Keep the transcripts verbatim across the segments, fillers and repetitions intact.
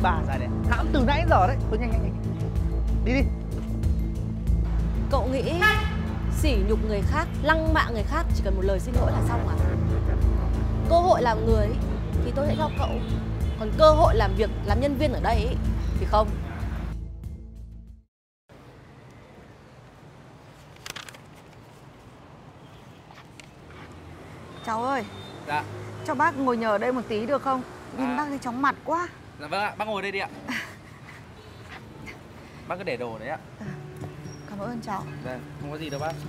bà già này hãm từ nãy giờ đấy. Thôi nhanh nhanh nhanh. Đi đi. Cậu nghĩ sỉ nhục người khác, lăng mạ người khác chỉ cần một lời xin lỗi là xong à? Cơ hội làm người ấy, thì tôi sẽ cho cậu. Còn cơ hội làm việc, làm nhân viên ở đây ấy, thì không. Cháu ơi. Dạ. Cho bác ngồi nhờ ở đây một tí được không? Nhìn à. Bác thấy chóng mặt quá. Dạ vâng ạ, bác ngồi đây đi ạ. Bác cứ để đồ đấy ạ. À, cảm ơn cháu. Dạ, không có gì đâu bác.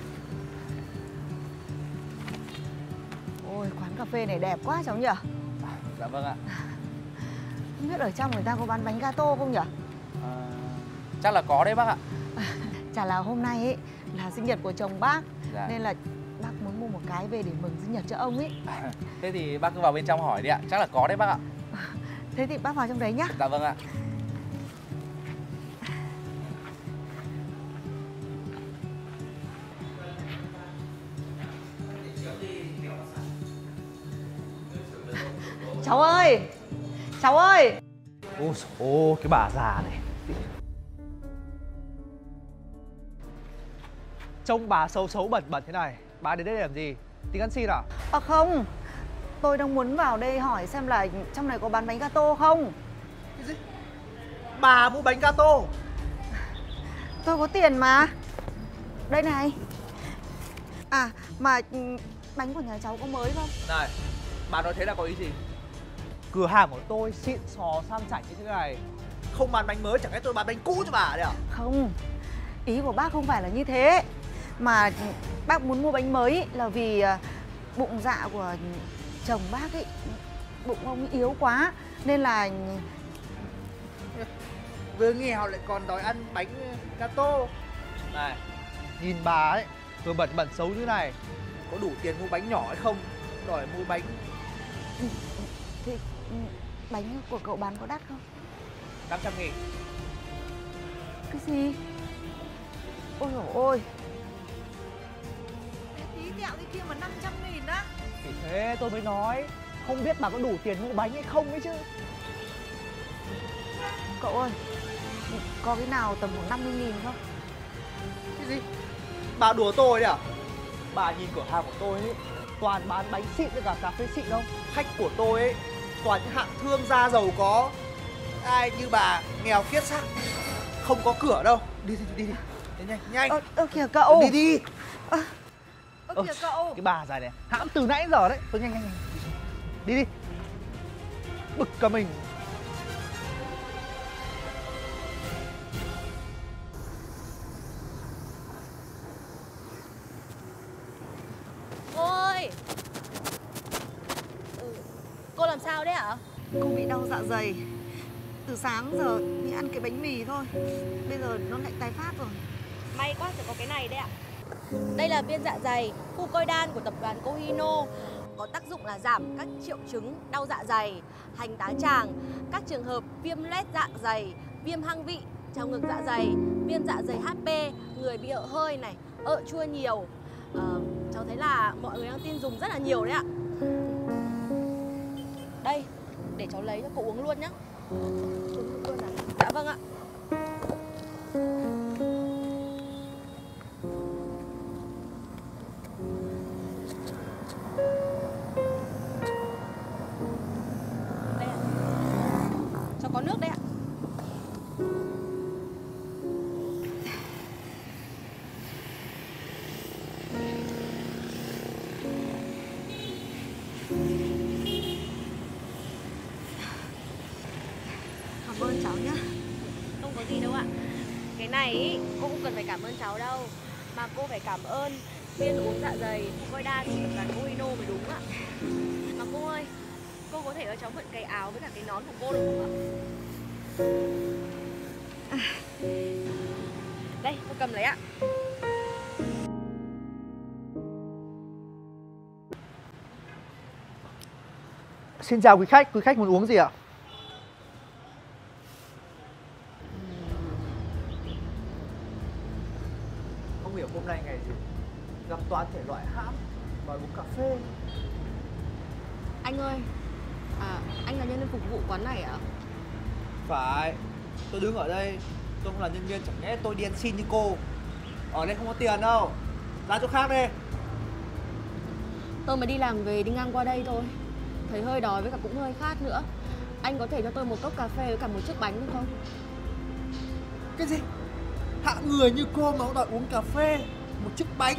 Ôi, quán cà phê này đẹp quá cháu nhỉ? À, dạ vâng ạ. Không biết ở trong người ta có bán bánh gato không nhỉ? À, chắc là có đấy bác ạ. À, chả là hôm nay ấy là sinh nhật của chồng bác. Dạ. Nên là bác muốn mua một cái về để mừng sinh nhật cho ông ấy. À, thế thì bác cứ vào bên trong hỏi đi ạ, chắc là có đấy bác ạ. À, thế thì bác vào trong đấy nhá. Dạ vâng ạ. Cháu ơi! Cháu ơi! Ôi ôi, cái bà già này. Trông bà xấu xấu bẩn bẩn thế này, bà đến đây để làm gì? Tính ăn xin à? À không, tôi đang muốn vào đây hỏi xem là trong này có bán bánh gato không. Cái gì? Bà mua bánh gato? Tôi có tiền mà. Đây này. À, mà bánh của nhà cháu có mới không? Này, bà nói thế là có ý gì? Cửa hàng của tôi xịn sò sang chảnh như thế này, không bán bánh mới, chẳng lẽ tôi bán bánh cũ cho bà đấy à? Không, ý của bác không phải là như thế. Mà bác muốn mua bánh mới là vì bụng dạ của chồng bác ấy, bụng ông ấy yếu quá. Nên là vừa nghèo lại còn đòi ăn bánh gato. Này, nhìn bà ấy, vừa bẩn bẩn xấu như này, có đủ tiền mua bánh nhỏ hay không? Đòi mua bánh. Thì bánh của cậu bán có đắt không? năm trăm nghìn. Cái gì? Ôi dồi ôi. Cái tí tẹo cái kia mà năm trăm nghìn á? Thì thế tôi mới nói, không biết bà có đủ tiền mua bánh hay không ấy chứ. Cậu ơi, có cái nào tầm khoảng năm mươi nghìn không? Cái gì? Bà đùa tôi đấy à? Bà nhìn cửa hàng của tôi ấy, toàn bán bánh xịn với cả cà phê xịn đâu. Khách của tôi ấy toàn những hạng thương gia giàu có. Ai như bà nghèo kiết xác, không có cửa đâu. Đi đi đi đi, đi nhanh nhanh. Ơ ơ kìa cậu. Đi đi. Ơ ơ kìa cậu. Cái bà già này hãm từ nãy giờ đấy. Thôi nhanh nhanh nhanh. Đi đi. Bực cả mình. Ôi! Ừ, cô làm sao đấy ạ? Cô bị đau dạ dày. Từ sáng giờ mới ăn cái bánh mì thôi, bây giờ nó lại tái phát rồi. May quá chỉ có cái này đấy ạ. Đây là viên dạ dày Fucoidan của tập đoàn Kohino, có tác dụng là giảm các triệu chứng đau dạ dày, hành tá tràng, các trường hợp viêm loét dạ dày, viêm hăng vị, trào ngược dạ dày, viêm dạ dày hát pê, người bị ợ hơi này, ợ chua nhiều. Ờ, cháu thấy là mọi người đang tin dùng rất là nhiều đấy ạ. Đây, để cháu lấy cho cậu uống luôn nhé. Uống luôn à? Dạ vâng ạ. Đây ạ. Cháu có nước đây ạ. Cảm ơn cháu nhé. Không có gì đâu ạ. Cái này ý, cô không cần phải cảm ơn cháu đâu, mà cô phải cảm ơn viên uống dạ dày Fucoidan của tập đoàn Kohino mới đúng ạ. Mà cô ơi, cô có thể cho cháu mượn cái áo với cả cái nón của cô được không ạ? À, đây, cô cầm lấy ạ. Xin chào quý khách, quý khách muốn uống gì ạ? Không hiểu hôm nay ngày gì, gặp toàn thể loại hãm, đòi uống cà phê. Anh ơi, à, anh là nhân viên phục vụ quán này ạ? Phải, tôi đứng ở đây, tôi không là nhân viên, chẳng lẽ tôi đi ăn xin như cô. Ở đây không có tiền đâu, ra chỗ khác đi. Tôi mới đi làm về đi ngang qua đây thôi. Thấy hơi đói với cả cũng hơi khát nữa. Anh có thể cho tôi một cốc cà phê với cả một chiếc bánh được không? Cái gì? Hạng người như cô mà cũng đòi uống cà phê, một chiếc bánh.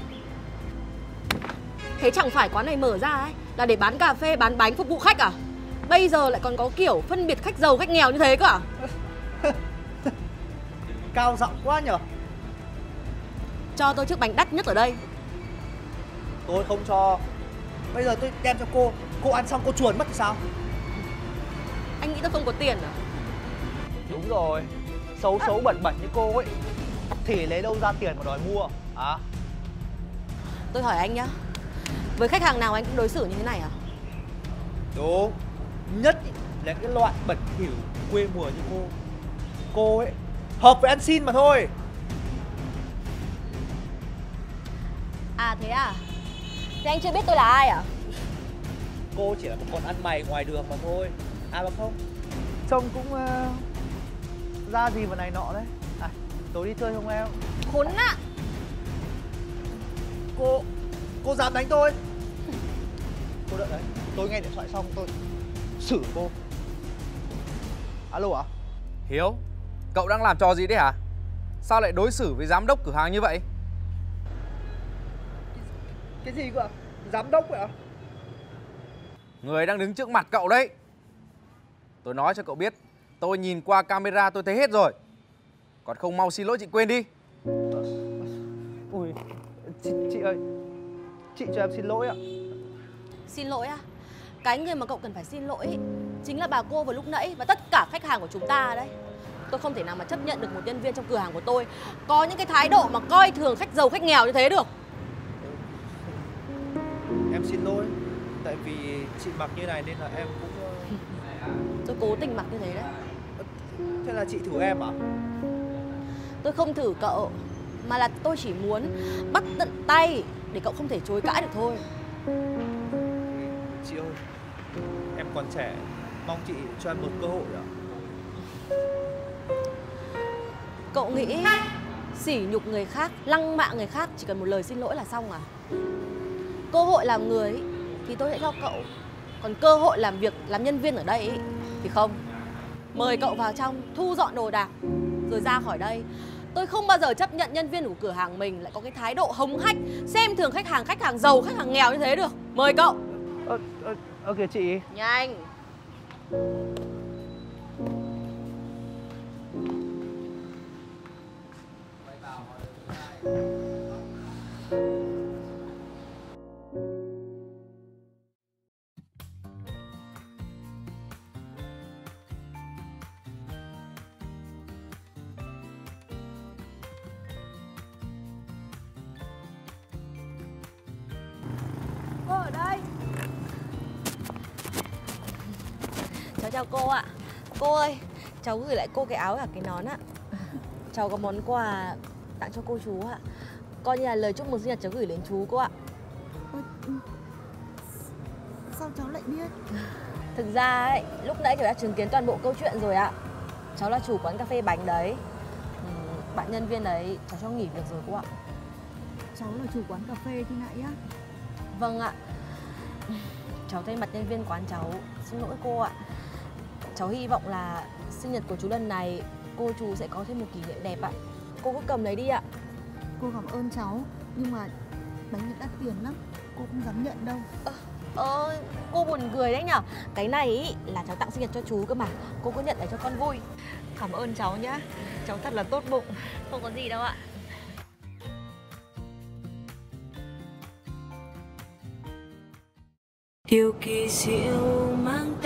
Thế chẳng phải quán này mở ra ấy là để bán cà phê, bán bánh phục vụ khách à? Bây giờ lại còn có kiểu phân biệt khách giàu, khách nghèo như thế cơ à? Cao giọng quá nhở. Cho tôi chiếc bánh đắt nhất ở đây. Tôi không cho. Bây giờ tôi đem cho cô, cô ăn xong cô chuồn mất thì sao? Anh nghĩ tôi không có tiền à? Đúng rồi, xấu xấu bẩn bẩn như cô ấy thì lấy đâu ra tiền mà đòi mua à? Tôi hỏi anh nhá, với khách hàng nào anh cũng đối xử như thế này à? Đúng, nhất là cái loại bẩn thỉu quê mùa như cô. Cô ấy hợp với ăn xin mà thôi. À thế à? Thế anh chưa biết tôi là ai à? Cô chỉ là một con ăn mày ngoài đường mà thôi. À mà không, trông cũng uh, ra gì vào này nọ đấy. À, tối đi chơi không em? Khốn nạn. Cô, cô dám đánh tôi? Cô đợi đấy, tôi nghe điện thoại xong tôi xử cô. Alo ạ? À? Hiếu, cậu đang làm trò gì đấy hả? Sao lại đối xử với giám đốc cửa hàng như vậy? Cái gì cơ ạ? Giám đốc ạ? Người đang đứng trước mặt cậu đấy. Tôi nói cho cậu biết, tôi nhìn qua camera tôi thấy hết rồi. Còn không mau xin lỗi chị Quyên đi. Ui, chị, chị ơi, chị cho em xin lỗi ạ. Xin lỗi à? Cái người mà cậu cần phải xin lỗi ý, chính là bà cô vừa lúc nãy và tất cả khách hàng của chúng ta đấy. Tôi không thể nào mà chấp nhận được một nhân viên trong cửa hàng của tôi có những cái thái độ mà coi thường khách giàu khách nghèo như thế được. Em xin lỗi, tại vì chị mặc như này nên là em cũng... Tôi cố tình mặc như thế đấy. Thế là chị thử em à? Tôi không thử cậu, mà là tôi chỉ muốn bắt tận tay để cậu không thể chối cãi được thôi. Chị ơi, em còn trẻ, mong chị cho em một cơ hội ạ. Cậu nghĩ sỉ nhục người khác, lăng mạ người khác chỉ cần một lời xin lỗi là xong à? Cơ hội làm người ý, thì tôi sẽ cho cậu. Còn cơ hội làm việc, làm nhân viên ở đây ý, thì không. Mời cậu vào trong, thu dọn đồ đạc, rồi ra khỏi đây. Tôi không bao giờ chấp nhận nhân viên của cửa hàng mình lại có cái thái độ hống hách, xem thường khách hàng, khách hàng giàu, khách hàng nghèo như thế được. Mời cậu. Ơ, ơ, ơ kìa chị. Nhanh. Cô ở đây. Cháu chào cô ạ. Cô ơi, cháu gửi lại cô cái áo và cái nón ạ. Cháu có món quà tặng cho cô chú ạ. Coi như là lời chúc mừng sinh nhật cháu gửi đến chú cô ạ. Sao cháu lại biết? Thực ra ấy, lúc nãy cháu đã chứng kiến toàn bộ câu chuyện rồi ạ. Cháu là chủ quán cà phê bánh đấy. Ừ, bạn nhân viên đấy cháu cho nghỉ việc rồi cô ạ. Cháu là chủ quán cà phê khi nãy á? Vâng ạ. Cháu thay mặt nhân viên quán cháu xin lỗi cô ạ. Cháu hy vọng là sinh nhật của chú lần này cô chú sẽ có thêm một kỷ niệm đẹp ạ. Cô cứ cầm lấy đi ạ. Cô cảm ơn cháu, nhưng mà bánh này đắt tiền lắm, cô không dám nhận đâu. Ờ, ờ, cô buồn cười đấy nhở. Cái này ý, là cháu tặng sinh nhật cho chú cơ mà. Cô cứ nhận để cho con vui. Cảm ơn cháu nhá, cháu thật là tốt bụng. Không có gì đâu ạ. Điều kỳ diệu mang